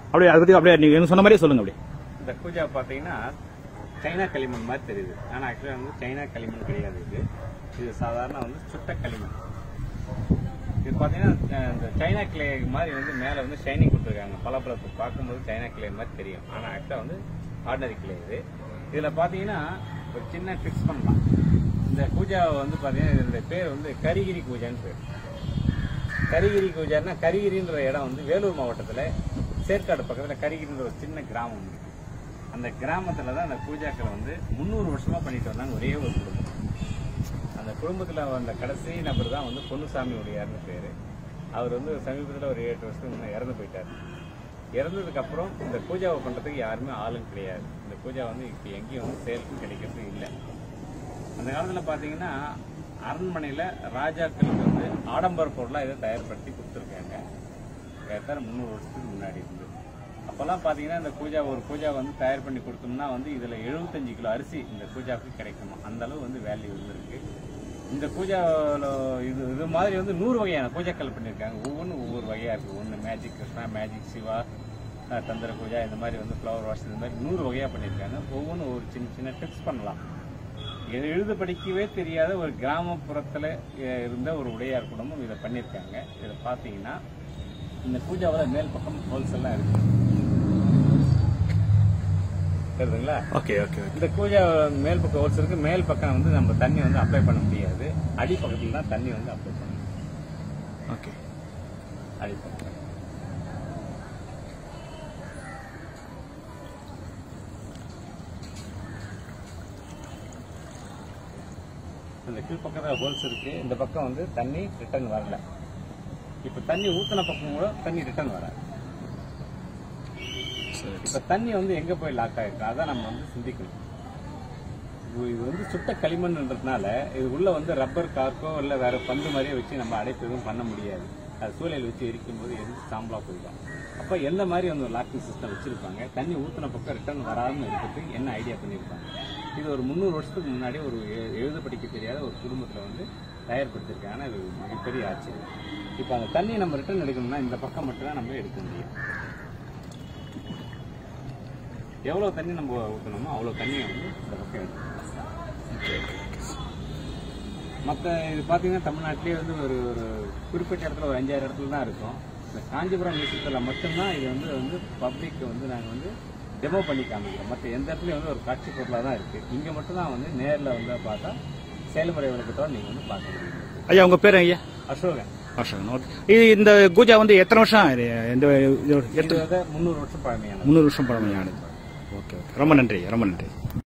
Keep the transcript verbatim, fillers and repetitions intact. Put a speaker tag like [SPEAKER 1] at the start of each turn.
[SPEAKER 1] அப்படியே அதை பத்தி அப்படியே நீங்க சொன்ன மாதிரியே சொல்லுங்க. அப்படியே
[SPEAKER 2] இந்த கூஜா பாத்தீங்கன்னா சைனா களிமண் மாதிரி தெரியுது. ஆனா ஆக்சுவலா வந்து சைனா களிமண் கிடையாது. இது இது சாதாரண வந்து சுட்ட களிமண். இது பாத்தீங்கன்னா இந்த சைனா கிளே மாதிரி வந்து மேல வந்து ஷைனிங் கொடுத்துருக்காங்க. பலப்பழத்தை பார்க்கும்போது சைனா கிளே மாதிரி தெரியும். ஆனா ஆக்சுவலா வந்து ஆர்டினரி கிளே இது. இதுல பாத்தீங்கன்னா ஒரு சின்ன ட்ரிக்ஸ் பண்ணலாம். இந்த பூஜாவை வந்து பாத்தீங்கன்னா இதனுடைய பேர் வந்து கரிகிரி பூஜான்னு பேர். கரிகிரி பூஜான்னா கரிகிரின்ற இடம் வந்து வேலூர் மாவட்டத்துல சேர்க்காடு பக்கத்துல கரிகிரின்ற ஒரு சின்ன கிராமம் இருக்கு. அந்த கிராமத்துல தான் அந்த பூஜாக்களை வந்து முன்னூறு வருஷமா பண்ணிட்டு வந்தாங்க ஒரே ஒரு குடும்பம். அந்த குடும்பத்துல வந்த கடைசி நபர் தான் வந்து பொன்னுசாமி உடையார்னு பேரு. அவர் வந்து சமீபத்தில் ஒரு ஏழு வருஷத்துக்கு முன்னே இறந்து போயிட்டார். இறந்ததுக்கு அப்புறம் இந்த பூஜாவை பண்றதுக்கு யாருமே ஆளும் கிடையாது. இந்த பூஜா வந்து இப்போ எங்கேயும் வந்து செயலுக்கு கிடைக்கிறது இல்லை. அந்த காலத்துல பாத்தீங்கன்னா அரண்மனையில ராஜாக்களுக்கு வந்து ஆடம்பர பொருளா இதை தயார்படுத்தி கொடுத்துருக்காங்க. எத்தனை முந்நூறு வருஷத்துக்கு முன்னாடி இருந்து. அப்பெல்லாம் பாத்தீங்கன்னா இந்த பூஜா ஒரு பூஜா வந்து தயார் பண்ணி கொடுத்தோம்னா வந்து இதுல எழுபத்தஞ்சு கிலோ அரிசி இந்த பூஜாவுக்கு கிடைக்குமா. அந்த அளவு வந்து வேல்யூ இருந்திருக்கு. இந்த பூஜாவில் இது இது மாதிரி வந்து நூறு வகையான பூஜாக்கள் பண்ணியிருக்காங்க. ஒவ்வொன்றும் ஒவ்வொரு வகையா இருக்கு. ஒன்று மேஜிக் கிருஷ்ணா, மேஜிக் சிவா, தந்திர பூஜா, இந்த மாதிரி வந்து ஃப்ளவர் வாஷ், இந்த மாதிரி நூறு வகையா பண்ணியிருக்காங்க. ஒவ்வொன்றும் ஒரு சின்ன சின்ன டிப்ஸ் பண்ணலாம். எழுத படிக்கவே தெரியாத ஒரு கிராமப்புறத்துல இருந்த ஒரு உடையார் குடும்பம் இதை பண்ணியிருக்காங்க. இதை பார்த்தீங்கன்னா இந்த பூஜாவோட மேல் பக்கம் ஹோல்ஸ் எல்லாம் இருக்கு. தெரியுதுங்களா?
[SPEAKER 1] Okay okay.
[SPEAKER 2] இந்த பூஜா மேல் பக்கம் ஹோல்ஸ் இருக்கு. மேல் பக்கம் வந்து நம்ம தண்ணி வந்து அப்ளை பண்ண முடியாது. அடி பக்கத்துல தான் தண்ணி வந்து அப்ளை பண்ணணும்.
[SPEAKER 1] ஓகே.
[SPEAKER 2] அடி பக்கம் இந்த கீழ் பக்கத்தில் ஹோல்ஸ் இருக்கு. இந்த பக்கம் வந்து தண்ணி ரிட்டர்ன் வரல. இப்ப தண்ணி ஊத்தின பக்கம் கூட தண்ணி ரிட்டர்ன் வராது. இப்ப தண்ணி வந்து எங்க போய் லாக் ஆயிருக்கு அதான் நம்ம வந்து சிந்திக்கணும். இது வந்து சுட்ட களிமண்ன்றதுனால இது உள்ள வந்து ரப்பர் கார்க்கோ இல்ல வேற பந்து மாதிரியே வச்சு நம்ம அடைப்பு எதுவும் பண்ண முடியாது. அது சூழல் வச்சு எரிக்கும் போது எரிஞ்சு சாம்பலா போயிடும். அப்ப எந்த மாதிரி வந்து லாக்கிங் சிஸ்டம் வச்சிருப்பாங்க, தண்ணி ஊத்தின பக்கம் ரிட்டர்ன் வராமல் இருக்கிறதுக்கு என்ன ஐடியா பண்ணிருப்பாங்க. இது ஒரு முந்நூறு வருஷத்துக்கு முன்னாடி ஒரு எழுத படிக்க தெரியாத ஒரு குடும்பத்துல வந்து தயார்படுத்திருக்காங்க. இது மிகப்பெரிய ஆச்சரியம். இப்ப அந்த தண்ணியை நம்ம ரிட்டர்ன் எடுக்கணும்னா இந்த பக்கம் மட்டும் தான் நம்ம எடுக்க முடியும். எவ்வளவு தண்ணி நம்ம ஊற்றணுமோ அவ்வளவு தண்ணியை வந்து இந்த பக்கம் எடுக்கணும். மற்ற இது பாத்தீங்கன்னா தமிழ்நாட்டிலேயே வந்து ஒரு ஒரு குறிப்பிட்ட இடத்துல ஒரு அஞ்சாறு இடத்துல தான் இருக்கும். இந்த காஞ்சிபுரம் மியூசியத்தில் மட்டும்தான் இது வந்து வந்து பப்ளிக் வந்து நாங்கள் வந்து டெமோ பண்ணி காமிக்கிறோம். மற்ற எந்த இடத்துலையும் வந்து ஒரு காட்சி பொருளாக தான் இருக்கு. இங்கே மட்டும் தான் வந்து நேரில் வந்து பார்த்தா செயல்முறை விளக்கத்தோடு நீங்கள் வந்து பார்க்க முடியும்.
[SPEAKER 1] ஐயா உங்க பேர் ஐயா?
[SPEAKER 2] அசோகன்.
[SPEAKER 1] அசோகன். இது இந்த பூஜா வந்து எத்தனை வருஷம்?
[SPEAKER 2] முன்னூறு வருஷம் பழமையானது.
[SPEAKER 1] முன்னூறு வருஷம் பழமையானது. Okay okay. ரொம்ப நன்றி ரொம்ப நன்றி.